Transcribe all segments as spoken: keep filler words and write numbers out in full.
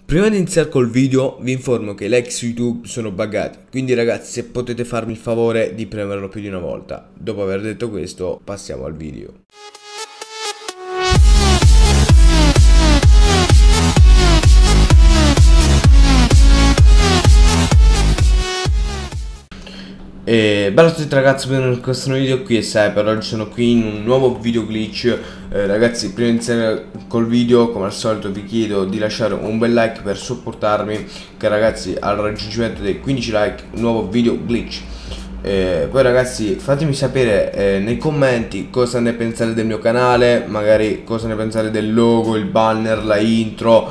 Prima di iniziare col video vi informo che i like su YouTube sono buggati, quindi ragazzi se potete farmi il favore di premerlo più di una volta. Dopo aver detto questo passiamo al video. E bella a tutti ragazzi, benvenuti in questo nuovo video. Qui è Cyber, oggi sono qui in un nuovo video glitch. eh, Ragazzi, prima di iniziare col video, come al solito vi chiedo di lasciare un bel like per supportarmi, che ragazzi al raggiungimento dei quindici like, un nuovo video glitch. eh, Poi ragazzi fatemi sapere eh, nei commenti cosa ne pensate del mio canale, magari cosa ne pensate del logo, il banner, la intro,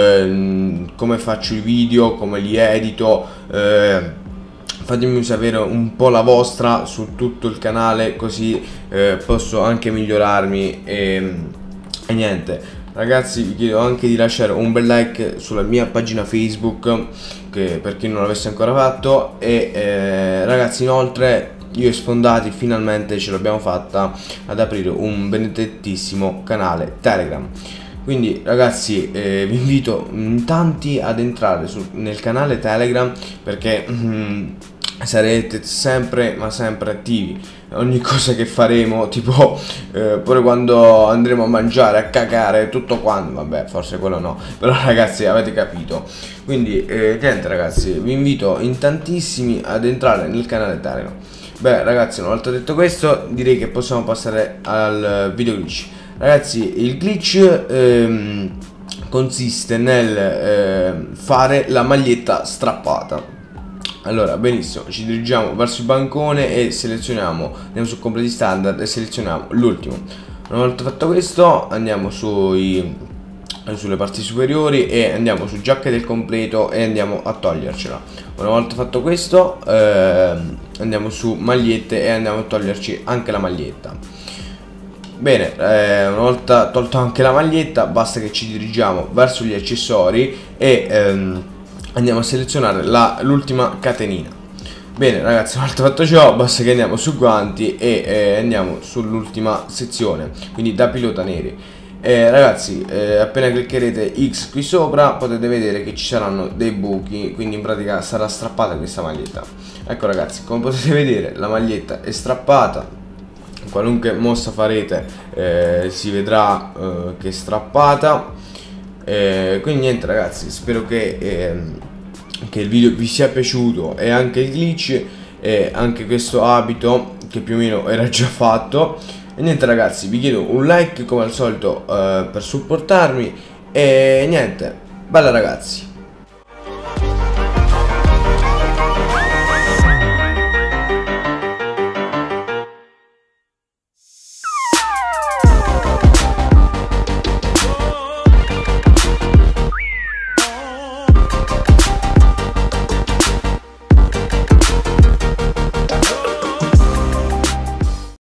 eh, come faccio i video, come li edito. eh, Fatemi sapere un po' la vostra su tutto il canale, così eh, posso anche migliorarmi. E, e niente ragazzi, vi chiedo anche di lasciare un bel like sulla mia pagina Facebook, che per chi non l'avesse ancora fatto. E eh, ragazzi, inoltre io e Sfondati finalmente ce l'abbiamo fatta ad aprire un benedettissimo canale Telegram. Quindi ragazzi eh, vi invito in tanti ad entrare su, nel canale Telegram, perché mm, sarete sempre ma sempre attivi. Ogni cosa che faremo, tipo eh, pure quando andremo a mangiare, a cagare, tutto quanto, vabbè forse quello no, però ragazzi avete capito. Quindi eh, niente ragazzi, vi invito in tantissimi ad entrare nel canale Telegram. Beh ragazzi, una volta detto questo direi che possiamo passare al video glitch. Ragazzi, il glitch ehm, consiste nel eh, fare la maglietta strappata. Allora, benissimo, ci dirigiamo verso il bancone e selezioniamo, andiamo su completi standard e selezioniamo l'ultimo. Una volta fatto questo andiamo sui, sulle parti superiori e andiamo su giacca del completo e andiamo a togliercela. Una volta fatto questo eh, andiamo su magliette e andiamo a toglierci anche la maglietta. Bene, eh, una volta tolto anche la maglietta basta che ci dirigiamo verso gli accessori e ehm, andiamo a selezionare l'ultima catenina. Bene ragazzi, una volta fatto ciò basta che andiamo su guanti e eh, andiamo sull'ultima sezione, quindi da pilota neri. eh, Ragazzi, eh, appena cliccherete X qui sopra potete vedere che ci saranno dei buchi, quindi in pratica sarà strappata questa maglietta. Ecco ragazzi, come potete vedere la maglietta è strappata. Qualunque mossa farete eh, si vedrà eh, che è strappata. eh, Quindi niente ragazzi, spero che, eh, che il video vi sia piaciuto, e anche il glitch e anche questo abito che più o meno era già fatto. E niente ragazzi, vi chiedo un like come al solito eh, per supportarmi. E niente, bella ragazzi.